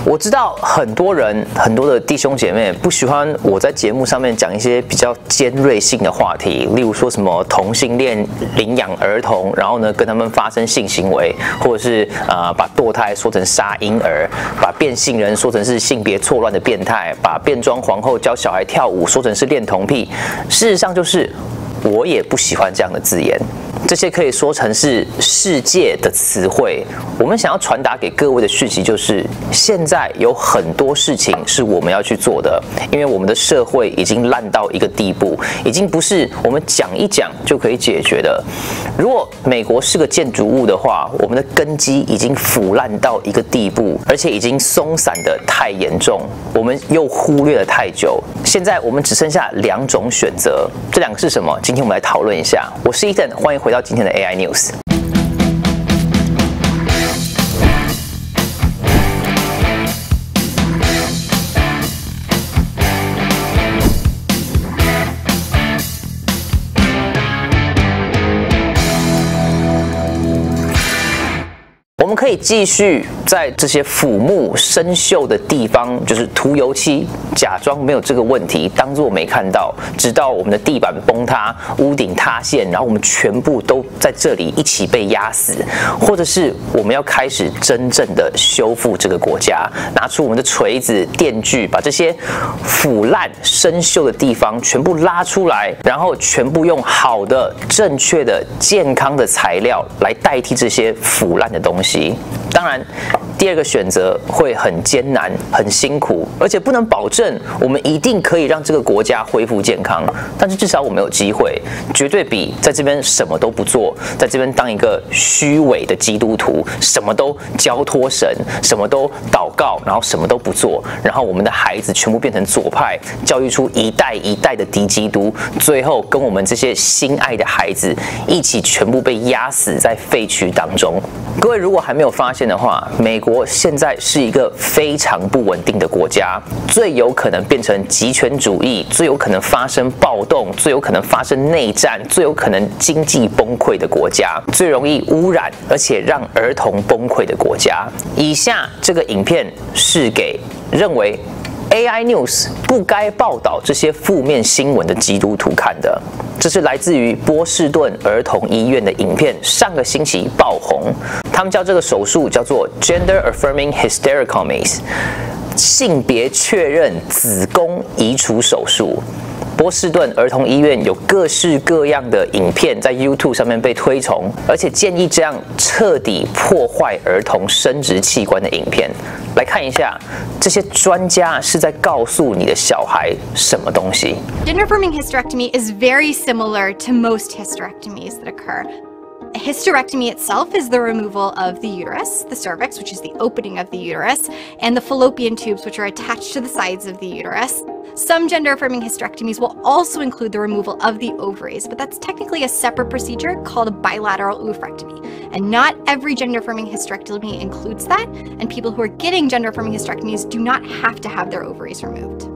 我知道很多人、很多的弟兄姐妹不喜欢我在节目上面讲一些比较尖锐性的话题，例如说什么同性恋领养儿童，然后呢跟他们发生性行为，或者是把堕胎说成杀婴儿，把变性人说成是性别错乱的变态，把变装皇后教小孩跳舞说成是恋童癖。事实上就是我也不喜欢这样的字眼。这些可以说成是世界的词汇。我们想要传达给各位的讯息就是，现在有很多事情是我们要去做的，因为我们的社会已经烂到一个地步，已经不是我们讲一讲就可以解决的。如果美国是个建筑物的话，我们的根基已经腐烂到一个地步，而且已经松散的太严重，我们又忽略了太久。现在我们只剩下2种选择，这2个是什么？今天我们来讨论一下。我是 Ethan， 欢迎回到今天的 AI News。我们可以继续在这些腐木生锈的地方，就是涂油漆，假装没有这个问题，当作没看到，直到我们的地板崩塌、屋顶塌陷，然后我们全部都在这里一起被压死，或者是我们要开始真正的修复这个国家，拿出我们的锤子、电锯，把这些腐烂生锈的地方全部拉出来，然后全部用好的、正确的、健康的材料来代替这些腐烂的东西。当然，第2个选择会很艰难、很辛苦，而且不能保证我们一定可以让这个国家恢复健康。但是至少我们有机会，绝对比在这边什么都不做，在这边当一个虚伪的基督徒，什么都交托神，什么都祷告，然后什么都不做，然后我们的孩子全部变成左派，教育出一代一代的敌基督，最后跟我们这些心爱的孩子一起全部被压死在废墟当中。各位如果还没有发现的话，美国现在是一个非常不稳定的国家，最有可能变成极权主义，最有可能发生暴动，最有可能发生内战，最有可能经济崩溃的国家，最容易污染而且让儿童崩溃的国家。以下这个影片是给认为AI News 不该报道这些负面新闻的基督徒看的。这是来自于波士顿儿童医院的影片，上个星期爆红。他们叫这个手术叫做 Gender Affirming Hysterectomy， 性别确认子宫移除手术。波士顿儿童医院有各式各样的影片在 YouTube 上面被推崇，而且建议这样彻底破坏儿童生殖器官的影片。来看一下，这些专家是在告诉你的小孩什么东西。 Gender-affirming hysterectomy is very similar to most hysterectomies that occur. A hysterectomy itself is the removal of the uterus, the cervix, which is the opening of the uterus, and the fallopian tubes, which are attached to the sides of the uterus. Some gender-affirming hysterectomies will also include the removal of the ovaries, but that's technically a separate procedure called a bilateral oophorectomy. And not every gender-affirming hysterectomy includes that, and people who are getting gender-affirming hysterectomies do not have to have their ovaries removed.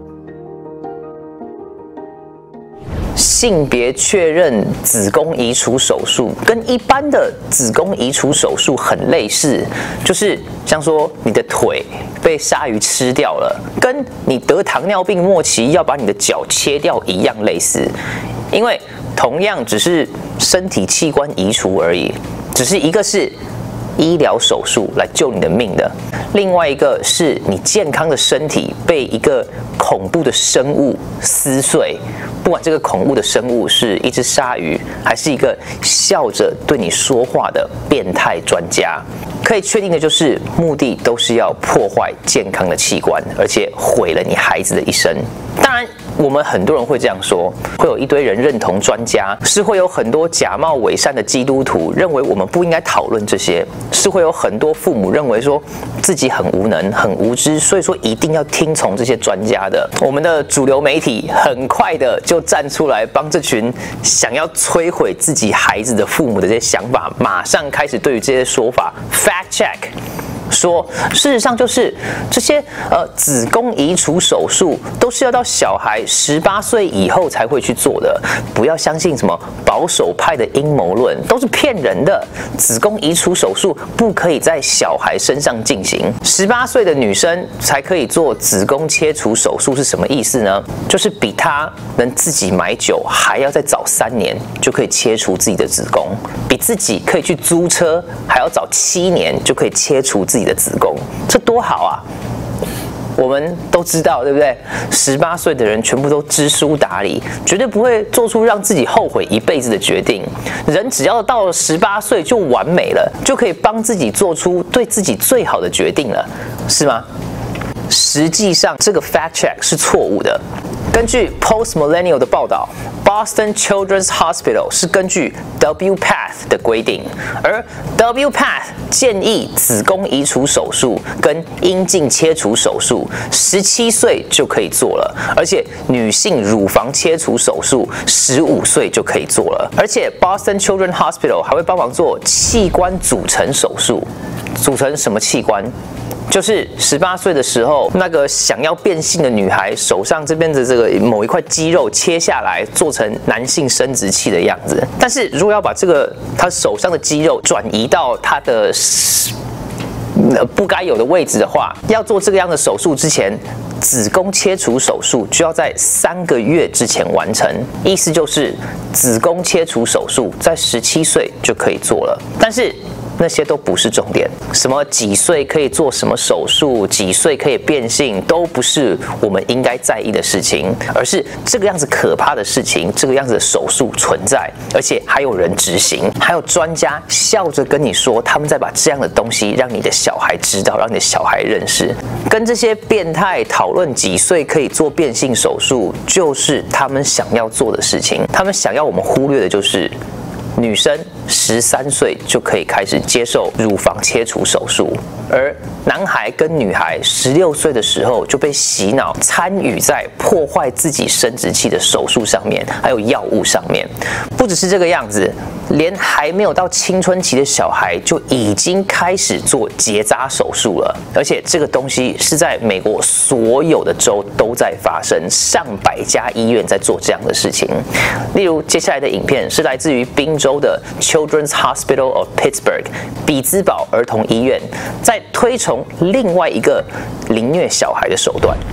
性别确认子宫移除手术跟一般的子宫移除手术很类似，就是像说你的腿被鲨鱼吃掉了，跟你得糖尿病末期要把你的脚切掉一样类似，因为同样只是身体器官移除而已，只是一个是医疗手术来救你的命的，另外一个是你健康的身体被一个恐怖的生物撕碎，不管这个恐怖的生物是一只鲨鱼，还是一个笑着对你说话的变态专家。可以确定的就是，目的都是要破坏健康的器官，而且毁了你孩子的一生。当然，我们很多人会这样说，会有一堆人认同专家，是会有很多假冒伪善的基督徒认为我们不应该讨论这些，是会有很多父母认为说自己很无能、很无知，所以说一定要听从这些专家的。我们的主流媒体很快的就站出来，帮这群想要摧毁自己孩子的父母的这些想法，马上开始对于这些说法 fact check。 说事实上就是这些子宫移除手术都是要到小孩18岁以后才会去做的，不要相信什么保守派的阴谋论，都是骗人的。子宫移除手术不可以在小孩身上进行，18岁的女生才可以做子宫切除手术是什么意思呢？就是比她能自己买酒还要再早3年就可以切除自己的子宫，比自己可以去租车还要早7年就可以切除自己的子宫，这多好啊！我们都知道，对不对？18岁的人全部都知书达理，绝对不会做出让自己后悔一辈子的决定。人只要到了18岁就完美了，就可以帮自己做出对自己最好的决定了，是吗？实际上，这个 fact check 是错误的。根据 Post Millennial 的报道 ，Boston Children's Hospital 是根据 WPATH 的规定，而 WPATH 建议子宫移除手术跟阴茎切除手术17岁就可以做了，而且女性乳房切除手术15岁就可以做了，而且 Boston Children's Hospital 还会帮忙做器官组成手术，组成什么器官？就是18岁的时候，那个想要变性的女孩手上这边的这个某一块肌肉切下来，做成男性生殖器的样子。但是如果要把这个她手上的肌肉转移到她的不该有的位置的话，要做这个样的手术之前，子宫切除手术就要在3个月之前完成。意思就是子宫切除手术在17岁就可以做了，但是那些都不是重点，什么几岁可以做什么手术，几岁可以变性，都不是我们应该在意的事情，而是这个样子可怕的事情，这个样子的手术存在，而且还有人执行，还有专家笑着跟你说，他们在把这样的东西让你的小孩知道，让你的小孩认识。跟这些变态讨论几岁可以做变性手术，就是他们想要做的事情。他们想要我们忽略的就是女生13岁就可以开始接受乳房切除手术，而男孩跟女孩16岁的时候就被洗脑参与在破坏自己生殖器的手术上面，还有药物上面。不只是这个样子，连还没有到青春期的小孩就已经开始做结扎手术了，而且这个东西是在美国所有的州都在发生，上百家医院在做这样的事情。例如接下来的影片是来自于宾州的 Children's Hospital of Pittsburgh 比兹堡儿童医院，在推崇另外一个凌虐小孩的手段。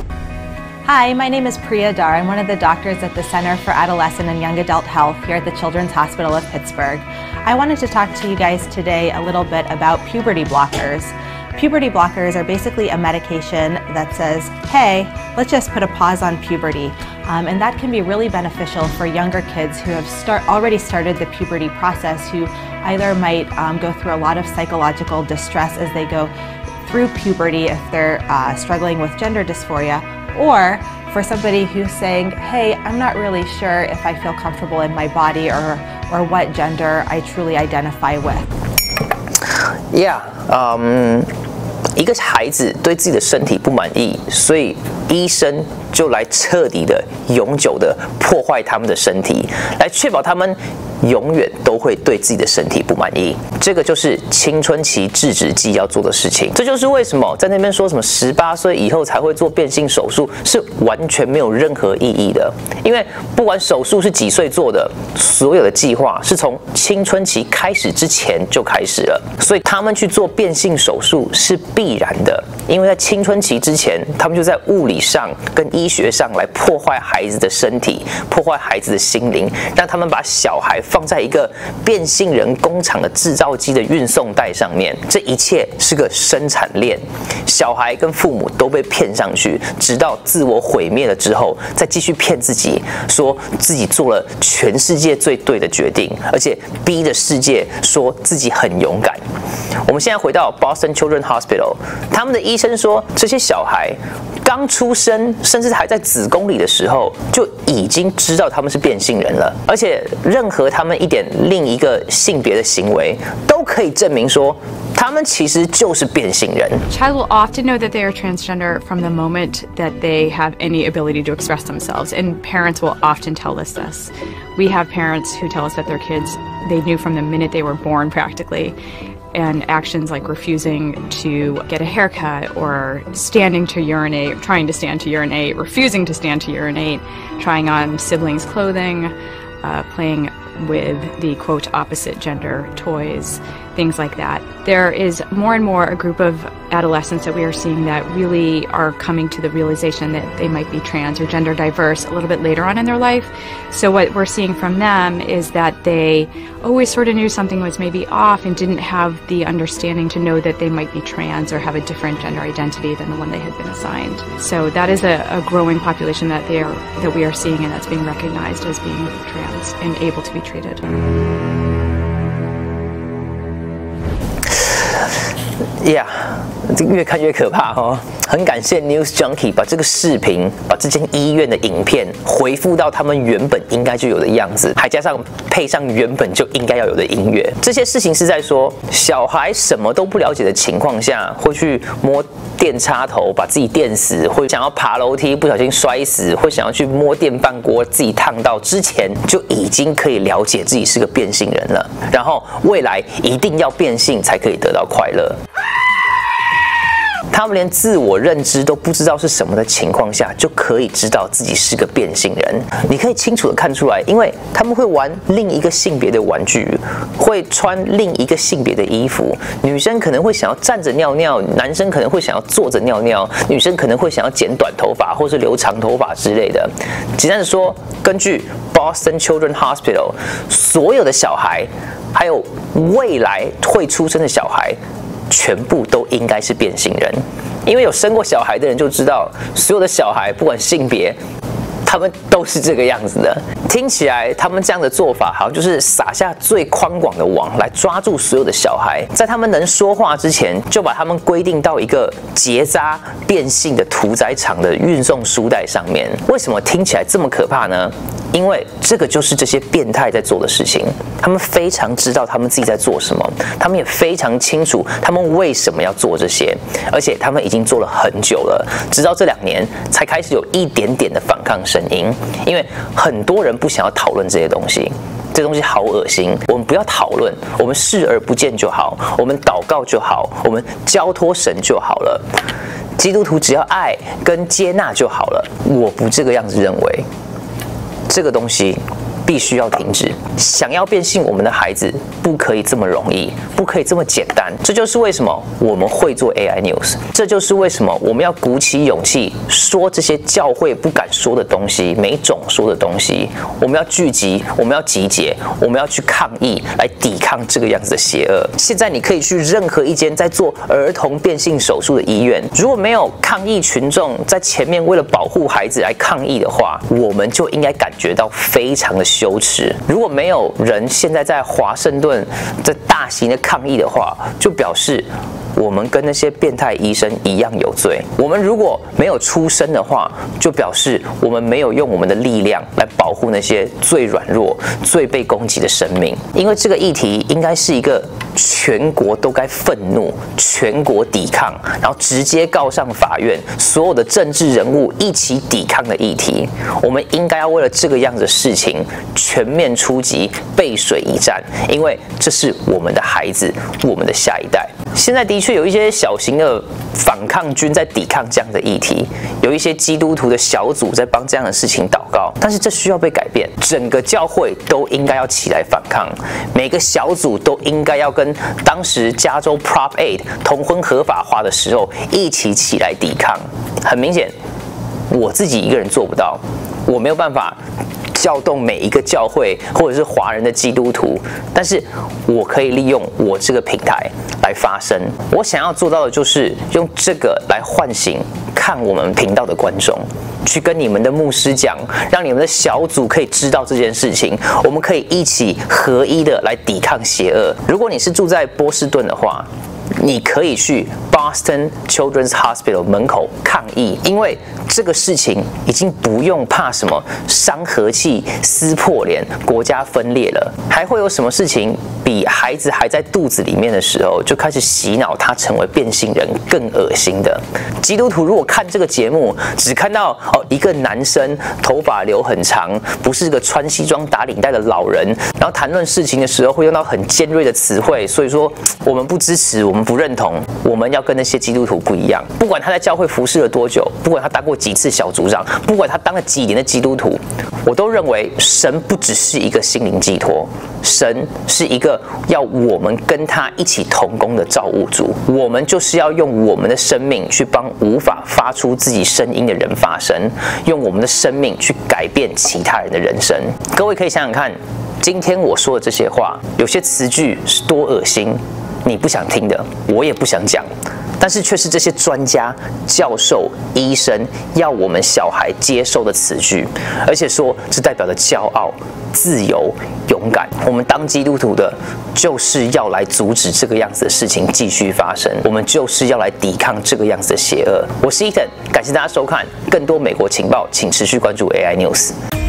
Hi, my name is Priya Dar. I'm one of the doctors at the Center for Adolescent and Young Adult Health here at the Children's Hospital of Pittsburgh. I wanted to talk to you guys today a little bit about puberty blockers. Puberty blockers are basically a medication that says, hey, let's just put a pause on puberty. And that can be really beneficial for younger kids who have already started the puberty process, who either might go through a lot of psychological distress as they go through puberty if they're struggling with gender dysphoria, or for somebody who's saying, hey, I'm not really sure if I feel comfortable in my body or what gender I truly identify with. Yeah, 一个孩子对自己的身体不满意，所以医生就来彻底的、永久的破坏他们的身体，来确保他们永远都会对自己的身体不满意。这个就是青春期制止剂要做的事情。这就是为什么在那边说什么18岁以后才会做变性手术是完全没有任何意义的。因为不管手术是几岁做的，所有的计划是从青春期开始之前就开始了。所以他们去做变性手术是必然的，因为在青春期之前，他们就在物理上跟医学上来破坏孩子的身体，破坏孩子的心灵，让他们把小孩放在一个变性人工厂的制造机的运送带上面。这一切是个生产链，小孩跟父母都被骗上去，直到自我毁灭了之后，再继续骗自己，说自己做了全世界最对的决定，而且逼着世界说自己很勇敢。我们现在回到 Boston Children's Hospital， 他们的医生说，这些小孩刚出生，甚至还在子宫里的时候，就已经知道他们是变性人了，而且任何他们一点另一个性别的行为，都可以证明说，他们其实就是变性人。 Child will often know that they are transgender from the moment that they have any ability to express themselves, and parents will often tell us this. We have parents who tell us that their kids, they knew from the minute they were born practically. and actions like refusing to get a haircut or standing to urinate, trying to stand to urinate, refusing to stand to urinate, trying on siblings' clothing, playing with the quote opposite gender toys, things like that. There is more and more a group of adolescents that we are seeing that really are coming to the realization that they might be trans or gender diverse a little bit later on in their life. So what we're seeing from them is that they always sort of knew something was maybe off and didn't have the understanding to know that they might be trans or have a different gender identity than the one they had been assigned. So that is a growing population that we are seeing, and that's being recognized as being trans and able to be treated. Yeah， 越看越可怕哦。很感谢 News Junkie 把这个视频、把这间医院的影片回复到他们原本应该就有的样子，还加上配上原本就应该要有的音乐。这些事情是在说，小孩什么都不了解的情况下，会去摸电插头把自己电死，会想要爬楼梯不小心摔死，会想要去摸电饭锅自己烫到，之前就已经可以了解自己是个变性人了，然后未来一定要变性才可以得到快乐。他们连自我认知都不知道是什么的情况下，就可以知道自己是个变性人。你可以清楚的看出来，因为他们会玩另一个性别的玩具，会穿另一个性别的衣服。女生可能会想要站着尿尿，男生可能会想要坐着尿尿，女生可能会想要剪短头发或是留长头发之类的。简单的说，根据 Boston Children's Hospital， 所有的小孩，还有未来会出生的小孩，全部都应该是变性人，因为有生过小孩的人就知道，所有的小孩不管性别，他们都是这个样子的。听起来他们这样的做法，好像就是撒下最宽广的网来抓住所有的小孩，在他们能说话之前，就把他们规定到一个结扎变性的屠宰场的运送书袋上面。为什么听起来这么可怕呢？因为这个就是这些变态在做的事情，他们非常知道他们自己在做什么，他们也非常清楚他们为什么要做这些，而且他们已经做了很久了，直到这2年才开始有一点点的反抗声音，因为很多人不想要讨论这些东西。这东西好恶心，我们不要讨论，我们视而不见就好，我们祷告就好，我们交托神就好了。基督徒只要爱跟接纳就好了，我不这个样子认为。这个东西必须要停止。想要变性，我们的孩子不可以这么容易，不可以这么简单。这就是为什么我们会做 AI News， 这就是为什么我们要鼓起勇气说这些教会不敢说的东西，没种说的东西。我们要聚集，我们要集结，我们要去抗议，来抵抗这个样子的邪恶。现在你可以去任何一间在做儿童变性手术的医院，如果没有抗议群众在前面为了保护孩子来抗议的话，我们就应该感觉到非常的羞耻。如果没有人现在在华盛顿在大型的抗议的话，就表示我们跟那些变态医生一样有罪。我们如果没有出声的话，就表示我们没有用我们的力量来保护那些最软弱、最被攻击的生命。因为这个议题应该是一个全国都该愤怒、全国抵抗，然后直接告上法院，所有的政治人物一起抵抗的议题。我们应该要为了这个样子的事情全面出击，背水一战，因为这是我们的孩子，我们的下一代。现在的确有一些小型的反抗军在抵抗这样的议题，有一些基督徒的小组在帮这样的事情祷告，但是这需要被改变，整个教会都应该要起来反抗，每个小组都应该要跟当时加州 Prop 8同婚合法化的时候一起起来抵抗。很明显，我自己一个人做不到，我没有办法调动每一个教会或者是华人的基督徒，但是我可以利用我这个平台来发声。我想要做到的就是用这个来唤醒看我们频道的观众，去跟你们的牧师讲，让你们的小组可以知道这件事情，我们可以一起合一的来抵抗邪恶。如果你是住在波士顿的话，你可以去 Boston Children's Hospital 门口抗议，因为这个事情已经不用怕什么伤和气、撕破脸、国家分裂了，还会有什么事情比孩子还在肚子里面的时候就开始洗脑他成为变性人更恶心的？基督徒如果看这个节目，只看到一个男生头发留很长，不是个穿西装打领带的老人，然后谈论事情的时候会用到很尖锐的词汇，所以说我们不支持，我们不认同，我们要跟那些基督徒不一样。不管他在教会服侍了多久，不管他当过几次小组长，不管他当了几年的基督徒，我都认为神不只是一个心灵寄托，神是一个要我们跟他一起同工的造物主。我们就是要用我们的生命去帮无法发出自己声音的人发声，用我们的生命去改变其他人的人生。各位可以想想看，今天我说的这些话，有些词句是多恶心，你不想听的，我也不想讲，但是却是这些专家、教授、医生要我们小孩接受的词句，而且说这代表着骄傲、自由、勇敢。我们当基督徒的，就是要来阻止这个样子的事情继续发生，我们就是要来抵抗这个样子的邪恶。我是 Ethan， 感谢大家收看，更多美国情报，请持续关注 AI News。